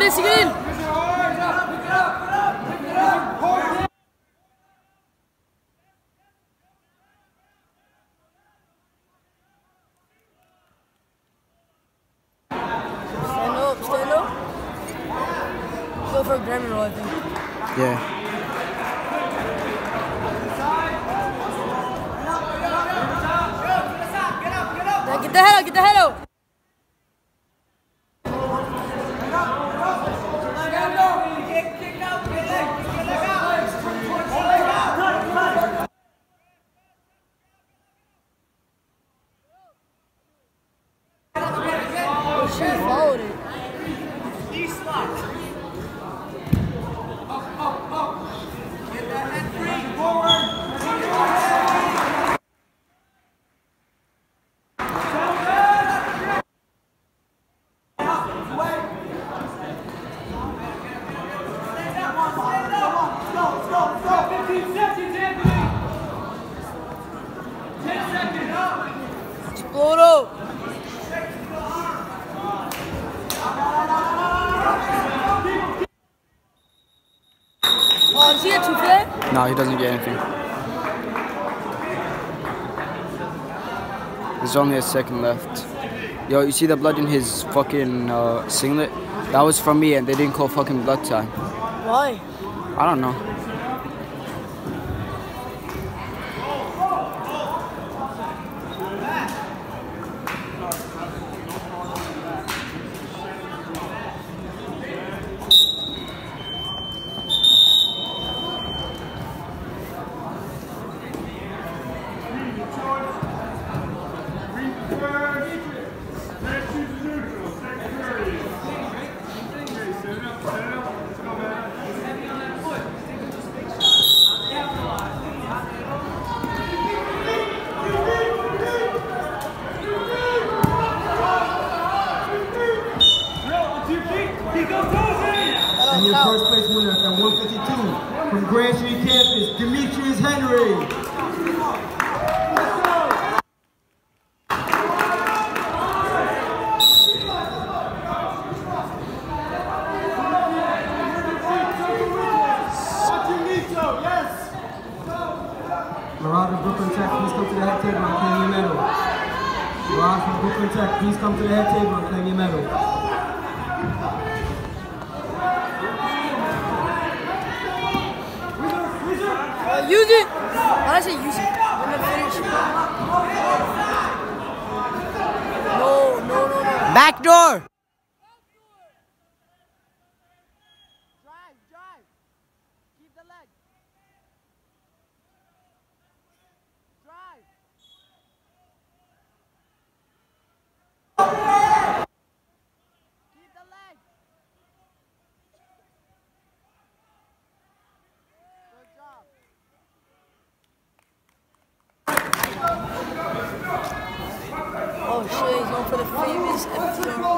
Seguir, seguir. Stand up, stand up. Go for a Grammy roll, I think. Yeah. Now get the head out, get the head out. Oh, she followed it. Explode out. Oh, does he get two for that? No, he doesn't get anything. There's only a second left. Yo, you see the blood in his fucking singlet? That was from me and they didn't call fucking blood time. Why? I don't know. And your first place winner at 152 from Grand Street Campus, Demetrius Henry. Marauder Brooklyn Tech, please come to the head table and claim your medal. Marauder from Brooklyn Tech, please come to the head table and claim your medal. Use it! Why did I say use it? I'm gonna finish. No. Back door! Drive. Keep the leg. Drive. Keep the leg. Good job. Oh shit, he's going for the famous FTR.